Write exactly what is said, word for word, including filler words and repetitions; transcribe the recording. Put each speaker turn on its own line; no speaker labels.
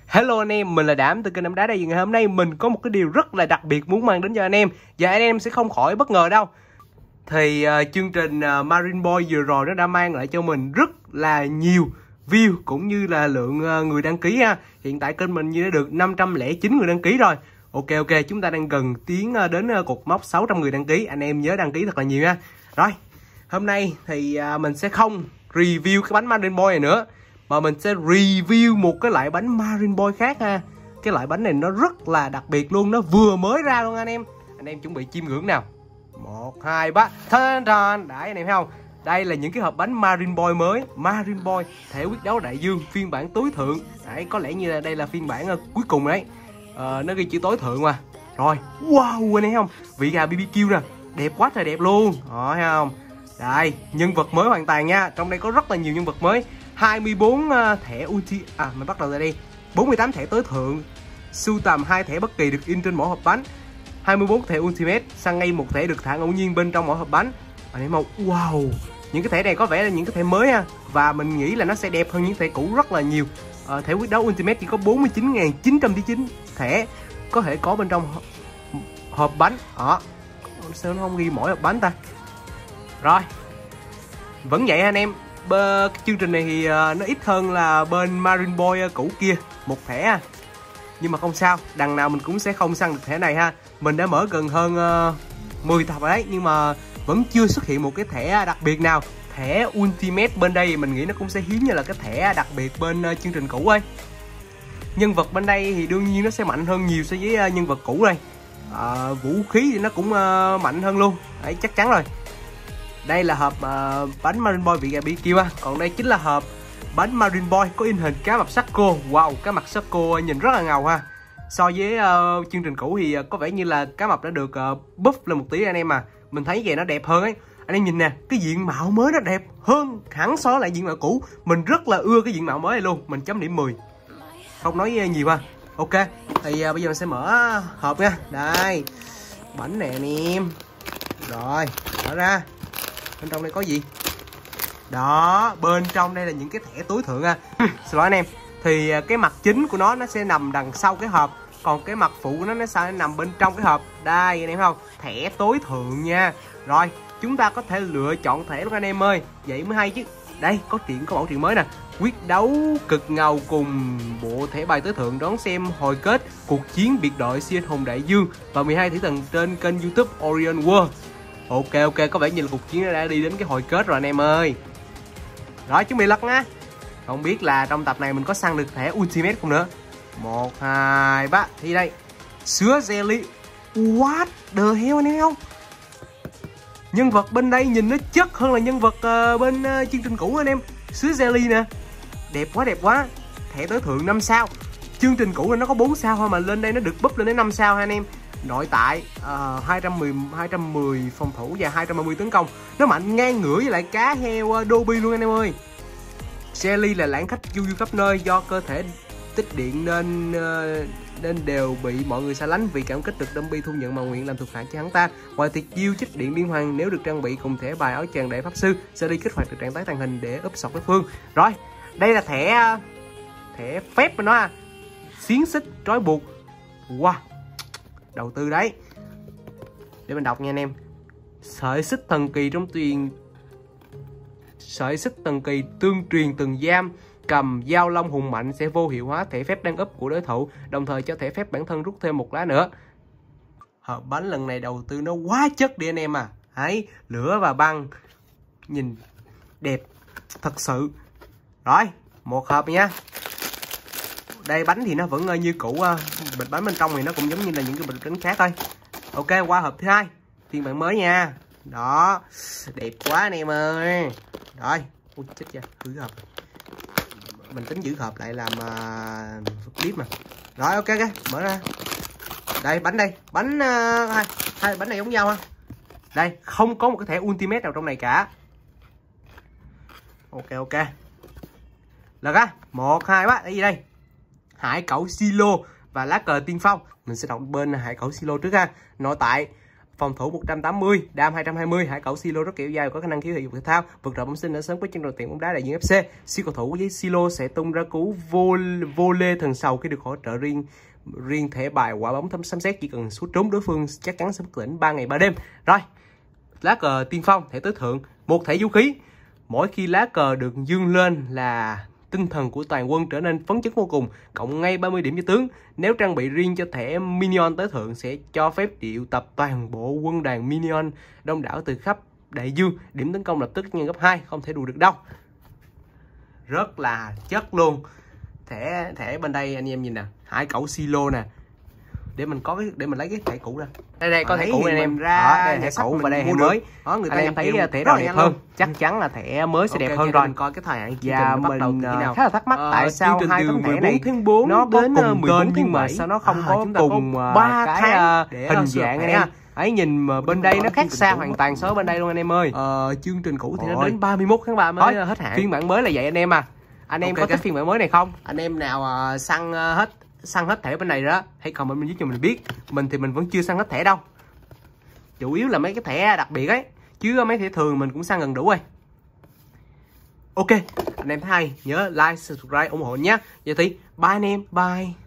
Hello anh em, mình là Đảm từ kênh Đám Đá đây. Ngày hôm nay mình có một cái điều rất là đặc biệt muốn mang đến cho anh em, và anh em sẽ không khỏi bất ngờ đâu. Thì uh, chương trình uh, Marine Boy vừa rồi nó đã mang lại cho mình rất là nhiều view cũng như là lượng uh, người đăng ký ha. Hiện tại kênh mình như đã được năm trăm lẻ chín người đăng ký rồi. Ok ok, chúng ta đang gần tiến uh, đến uh, cột mốc sáu trăm người đăng ký. Anh em nhớ đăng ký thật là nhiều nha. Rồi, hôm nay thì uh, mình sẽ không review cái bánh Marine Boy này nữa, mà mình sẽ review một cái loại bánh Marine Boy khác ha. Cái loại bánh này nó rất là đặc biệt luôn, nó vừa mới ra luôn anh em. Anh em chuẩn bị chiêm ngưỡng nào. Một, hai, ba. Thân thân. Đấy anh em thấy không? Đây là những cái hộp bánh Marine Boy mới. Marine Boy thể quyết đấu đại dương phiên bản tối thượng. Đấy, có lẽ như là đây là phiên bản uh, cuối cùng đấy. uh, Nó ghi chữ tối thượng mà. Rồi, wow anh em thấy không? Vị gà bê bê kiu nè, đẹp quá trời đẹp luôn. Đó thấy không? Đây, nhân vật mới hoàn toàn nha. Trong đây có rất là nhiều nhân vật mới. Hai mươi bốn uh, thẻ ulti. À mình bắt đầu từ đây. Bốn mươi tám thẻ tối thượng. Sưu tầm hai thẻ bất kỳ được in trên mỗi hộp bánh. Hai mươi bốn thẻ ultimate. Săn ngay một thẻ được thả ngẫu nhiên bên trong mỗi hộp bánh. Anh em không? Wow, những cái thẻ này có vẻ là những cái thẻ mới ha, và mình nghĩ là nó sẽ đẹp hơn những thẻ cũ rất là nhiều. uh, Thẻ quyết đấu ultimate chỉ có bốn mươi chín nghìn chín trăm chín mươi chín thẻ có thể có bên trong hộp bánh. Đó, sao nó không ghi mỗi hộp bánh ta? Rồi, vẫn vậy anh em. Bơ, cái chương trình này thì uh, nó ít hơn là bên Marine Boy uh, cũ kia một thẻ à. Nhưng mà không sao, đằng nào mình cũng sẽ không săn được thẻ này ha. Mình đã mở gần hơn uh, mười tập rồi đấy, nhưng mà vẫn chưa xuất hiện một cái thẻ đặc biệt nào. Thẻ Ultimate bên đây mình nghĩ nó cũng sẽ hiếm như là cái thẻ đặc biệt bên uh, chương trình cũ ấy. Nhân vật bên đây thì đương nhiên nó sẽ mạnh hơn nhiều so với uh, nhân vật cũ đây. uh, Vũ khí thì nó cũng uh, mạnh hơn luôn. Đấy, chắc chắn rồi. Đây là hộp uh, bánh Marine Boy vị gà bê bê kiu á. Còn đây chính là hộp bánh Marine Boy có in hình cá mập Sakko. Wow, cá mập Sakko nhìn rất là ngầu ha. So với uh, chương trình cũ thì uh, có vẻ như là cá mập đã được uh, buff lên một tí anh em à. Mình thấy vậy nó đẹp hơn ấy. Anh em nhìn nè, cái diện mạo mới nó đẹp hơn hẳn so với lại diện mạo cũ. Mình rất là ưa cái diện mạo mới này luôn. Mình chấm điểm mười. Không nói uh, nhiều ha. Ok, thì uh, bây giờ mình sẽ mở hộp nha. Đây, bánh nè anh em. Rồi, mở ra. Bên trong đây có gì? Đó, bên trong đây là những cái thẻ tối thượng ha. Xin lỗi anh em. Thì cái mặt chính của nó nó sẽ nằm đằng sau cái hộp, còn cái mặt phụ của nó nó sẽ nằm bên trong cái hộp. Đây anh em thấy không? Thẻ tối thượng nha. Rồi, chúng ta có thể lựa chọn thẻ luôn anh em ơi. Vậy mới hay chứ. Đây, có chuyện có mẫu chuyện mới nè. Quyết đấu cực ngầu cùng bộ thẻ bài tối thượng đón xem hồi kết cuộc chiến biệt đội siêu anh hùng đại dương và mười hai thủy thần trên kênh YouTube Orion World. Ok ok, có vẻ như là cuộc chiến đã đi đến cái hồi kết rồi anh em ơi. Rồi, chuẩn bị lật nha. Không biết là trong tập này mình có săn được thẻ Ultimate không nữa. Một, hai, ba. Thì đây, sứa jelly. What the hell anh em không? Nhân vật bên đây nhìn nó chất hơn là nhân vật uh, bên uh, chương trình cũ anh em. Sứa jelly nè, đẹp quá đẹp quá. Thẻ tối thượng năm sao. Chương trình cũ là nó có bốn sao thôi, mà lên đây nó được búp lên đến năm sao ha anh em. Nội tại uh, hai trăm mười, hai trăm mười phòng thủ và hai trăm ba mươi tấn công. Nó mạnh ngang ngửa với lại cá heo uh, Dobby luôn anh em ơi. Jelly là lãng khách du du khắp nơi, do cơ thể tích điện nên uh, nên đều bị mọi người xa lánh. Vì cảm kích được Dobby thu nhận mà nguyện làm thuộc hạ cho hắn ta. Ngoài tuyệt chiêu chích điện liên hoàn, nếu được trang bị cùng thẻ bài áo choàng đại pháp sư, Jelly kích hoạt được trạng thái tàng hình để úp sọt đối phương. Rồi, đây là thẻ uh, thẻ phép của nó à. Xiến xích trói buộc. Wow, đầu tư đấy. Để mình đọc nha anh em. Sợi xích thần kỳ trong truyền Sợi xích thần kỳ tương truyền từng giam cầm dao long hùng mạnh sẽ vô hiệu hóa thẻ phép đang úp của đối thủ, đồng thời cho thẻ phép bản thân rút thêm một lá nữa. Hộp bánh lần này đầu tư nó quá chất đi anh em à. Đấy, lửa và băng nhìn đẹp thật sự. Rồi, một hộp nha. Đây, bánh thì nó vẫn như cũ, bịch bánh bên trong thì nó cũng giống như là những cái bịch bánh khác thôi. Ok, qua hộp thứ hai, phiên bản mới nha. Đó, đẹp quá anh em ơi. Rồi, ui chết chưa, hư hộp. Mình tính giữ hộp lại làm uh, clip mà. Rồi ok ok, mở ra. Đây, bánh đây, bánh uh, hai, hai bánh này giống nhau ha. Đây, không có một cái thẻ Ultimate nào trong này cả. Ok ok. Lật á, một, hai, ba, cái gì đây? Hải cẩu silo và lá cờ tiên phong. Mình sẽ đọc bên hải cẩu silo trước ha. Nội tại phòng thủ một trăm tám mươi, đam hai trăm hai mươi, hải cẩu Silo rất kiểu dài, có khả năng khiếu thể dục thể thao, vượt rộng bẩm sinh ở sớm với chân đầu tiền bóng đá đại diện ép xê. Siêu cầu thủ với Silo sẽ tung ra cú vô vô lê thần sầu khi được hỗ trợ riêng riêng thẻ bài quả bóng thấm sấm sét, chỉ cần sút trúng đối phương chắc chắn sẽ bất tỉnh ba ngày ba đêm. Rồi, lá cờ tiên phong, thẻ tứ thượng, một thẻ vũ khí. Mỗi khi lá cờ được dương lên là tinh thần của toàn quân trở nên phấn chấn vô cùng, cộng ngay ba mươi điểm cho tướng. Nếu trang bị riêng cho thẻ minion tới thượng sẽ cho phép triệu tập toàn bộ quân đoàn minion đông đảo từ khắp đại dương, điểm tấn công lập tức nhân gấp hai, không thể đùa được đâu. Rất là chất luôn. Thẻ thẻ bên đây anh em nhìn nè, hải cẩu Silo nè. Để mình có cái để mình lấy cái thẻ cũ ra. Đây đây có thẻ cũ anh em ra. Đó, đây thẻ cũ và đây thẻ mới. Đó, người ta em thấy thẻ nào đẹp hơn. Chắc chắn là thẻ mới sẽ đẹp hơn rồi. Mình coi cái thời hạn chương trình bắt đầu từ khi nào. Khá là thắc mắc tại sao hai tấm thẻ này nó có cùng tên nhưng mà sao nó không có cùng ba cái hình dạng anh em. Ấy nhìn mà bên đây nó khác xa hoàn toàn so với bên đây luôn anh em ơi. Ờ, chương trình cũ thì nó đến ba mươi mốt tháng ba mới hết hạn. Phiên bản mới là vậy anh em à. Anh em có thích phiên bản mới này không? Anh em nào săn hết săn hết thẻ bên này đó hãy comment bên dưới cho mình biết. Mình thì mình vẫn chưa săn hết thẻ đâu, chủ yếu là mấy cái thẻ đặc biệt ấy, chứ mấy thẻ thường mình cũng săn gần đủ rồi. Ok, anh em thấy hay nhớ like subscribe ủng hộ nhé. Vậy thì bye anh em, bye.